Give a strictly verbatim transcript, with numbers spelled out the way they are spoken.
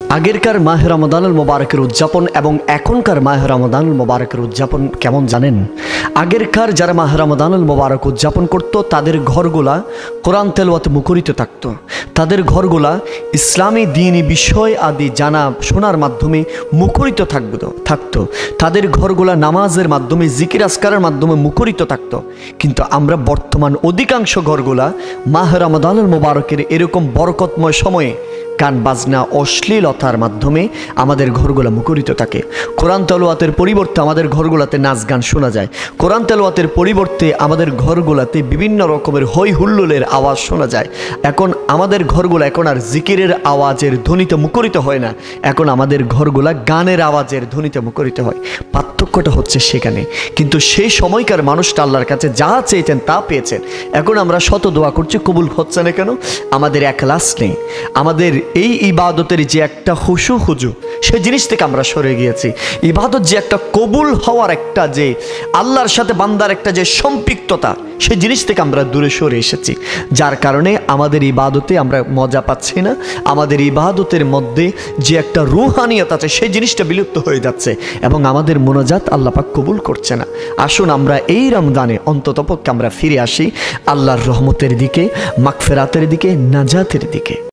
আগেরকার মাহে রমাদানুল মোবারকের উদযাপন এবং এখনকার মাহে রমাদানুল মোবারকের উদযাপন কেমন জানেন? আগেরকার যারা মাহে রমাদানুল মোবারক উদযাপন করত তাদের ঘরগুলা কোরআন তেলাওয়াতে মুখরিত থাকত। তাদের ঘরগুলা ইসলামী দ্বীনি বিষয় আদি জানা শোনার মাধ্যমে মুখরিত থাকত থাকতো তাদের ঘরগুলা নামাজের মাধ্যমে জিকির আসকারের মাধ্যমে মুখরিত থাকত। কিন্তু আমরা বর্তমান অধিকাংশ ঘরগুলা মাহে রমাদানুল মোবারকের এরকম বরকতময় সময়ে গান বাজনা অশ্লীলতার মাধ্যমে আমাদের ঘরগুলা মুখরিত থাকে। কোরআন তেলাওয়াতের পরিবর্তে আমাদের ঘরগুলাতে নাচ গান শোনা যায়। কোরআন তেলাওয়াতের পরিবর্তে আমাদের ঘরগুলাতে বিভিন্ন রকমের হই হুল্লোলের আওয়াজ শোনা যায়। এখন আমাদের ঘরগুলা এখন আর জিকিরের আওয়াজের ধ্বনিতে মুখরিত হয় না, এখন আমাদের ঘরগুলা গানের আওয়াজের ধ্বনিতে মুখরিত হয়। পার্থক্যটা হচ্ছে সেখানে। কিন্তু সেই সময়কার মানুষটা আল্লাহর কাছে যা চেয়েছেন তা পেয়েছেন। এখন আমরা শত দোয়া করছি, কবুল হচ্ছে না কেন? আমাদের এখলাস নেই। আমাদের এই ইবাদতের যে একটা হুশু হুজু সে জিনিস থেকে আমরা সরে গিয়েছি। ইবাদত যে একটা কবুল হওয়ার একটা যে আল্লাহর সাথে বান্দার একটা যে সম্পৃক্ততা সে জিনিস থেকে আমরা দূরে সরে এসেছি, যার কারণে আমাদের ইবাদতে আমরা মজা পাচ্ছি না। আমাদের ইবাদতের মধ্যে যে একটা রুহানিয়ত আছে সেই জিনিসটা বিলুপ্ত হয়ে যাচ্ছে এবং আমাদের মোনাজাত আল্লাহ পাক কবুল করছে না। আসুন আমরা এই রমজানে অন্ততপক্ষে আমরা ফিরে আসি আল্লাহর রহমতের দিকে, মাগফিরাতের দিকে, নাজাতের দিকে।